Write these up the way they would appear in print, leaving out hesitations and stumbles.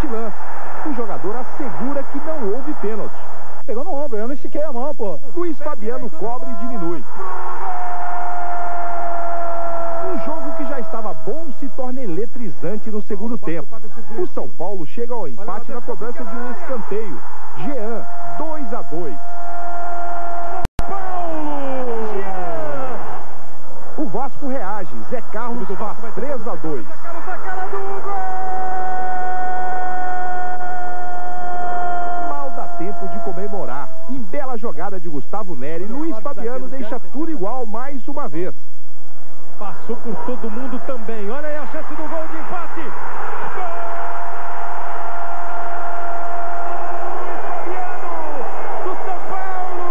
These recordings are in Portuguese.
neste lance. O jogador assegura que não houve pênalti. Pegou no ombro, eu não estiquei a mão, pô. Luiz Fabiano cobra e diminui. Um jogo que já estava bom se torna eletrizante no segundo tempo. O São Paulo chega ao empate na cobrança de um escanteio. Jean, 2-2. O Vasco reage. Zé Carlos faz 3-2. Mal dá tempo de comemorar. Em bela jogada de Gustavo Neri, Luiz Fabiano deixa tudo igual mais uma vez. Passou por todo mundo também. Olha aí a chance do gol de empate. Gol! Do São Paulo!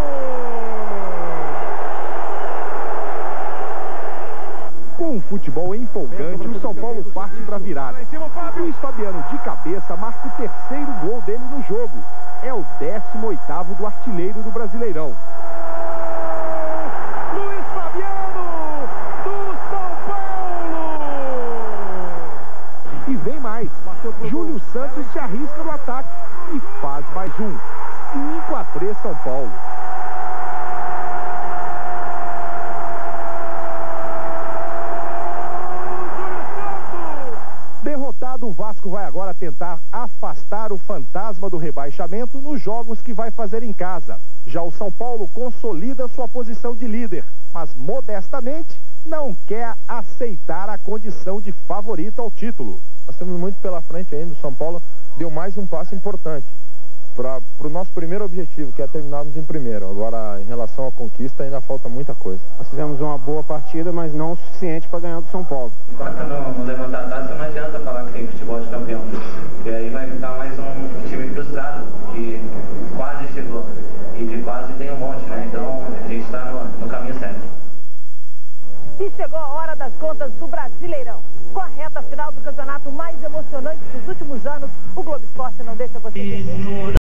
Com um futebol empolgante, o São Paulo parte para a virada. Luiz Fabiano, de cabeça, marca o terceiro gol dele no jogo. É o 18º do artilheiro do Brasileirão. Luiz Fabiano, do São Paulo! E vem mais. Júlio Santos se arrisca no ataque e faz mais um. 5-3 São Paulo. Derrotado, o Vasco vai agora tentar afastar o fantasma do rebaixamento nos jogos que vai fazer em casa. Já o São Paulo consolida sua posição de líder, mas modestamente não quer aceitar a condição de favorito ao título. Nós temos muito pela frente ainda. O São Paulo deu mais um passo importante para o nosso primeiro objetivo, que é terminarmos em primeiro. Agora, em relação à conquista, ainda falta muita coisa. Nós fizemos uma boa partida, mas não o suficiente para ganhar do São Paulo. Enquanto não levantar a taça, não adianta falar que tem futebol de campeão. E aí vai ficar mais um time frustrado, que quase chegou. E de quase tem um monte, né? Então a gente está no caminho certo. E chegou a hora das contas do Brasileirão. Com a reta final do campeonato mais emocionante dos últimos anos, o Globo Esporte não deixa você perder.